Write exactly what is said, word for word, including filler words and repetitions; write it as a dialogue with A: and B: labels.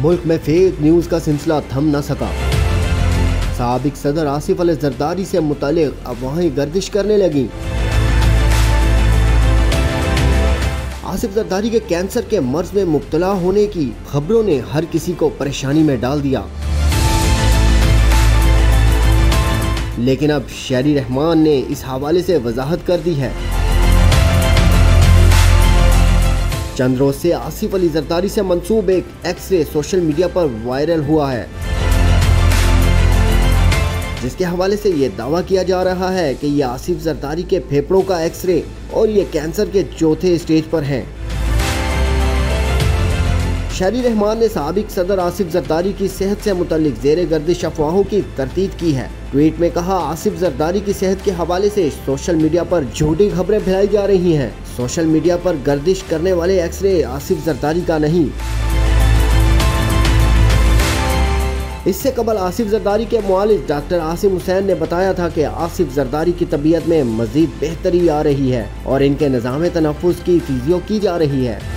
A: मुल्क में fake news का सिलसिला थम न सका। साबिक सदर आसिफ अली जरदारी से मुतालिक अफवाहें गर्दिश करने लगी। आसिफ जरदारी के कैंसर के मर्ज में मुब्तला होने की खबरों ने हर किसी को परेशानी में डाल दिया। लेकिन अब शहरी रहमान ने इस हवाले से वजाहत कर दी है। चंद रोज से आसिफ अली जरदारी से मंसूब एक एक्सरे सोशल मीडिया पर वायरल हुआ है, जिसके हवाले से ये दावा किया जा रहा है कि ये आसिफ जरदारी के फेफड़ों का एक्सरे और ये कैंसर के चौथे स्टेज पर हैं। शहरी रहमान ने साबिक सदर आसिफ जरदारी की सेहत से मुतालिक ज़ेरे गर्दिश अफवाहों की तरदीद की है। ट्वीट में कहा, आसिफ जरदारी की सेहत के हवाले से सोशल मीडिया पर झूठी खबरें फैलाई जा रही हैं। सोशल मीडिया पर गर्दिश करने वाले एक्सरे आसिफ जरदारी का नहीं। इससे कबल आसिफ जरदारी के मुआलिज डॉक्टर आसिम हुसैन ने बताया था कि आसिफ जरदारी की तबीयत में मजीद बेहतरी आ रही है और इनके निज़ाम तनफ़ुस की फिजियो की जा रही है।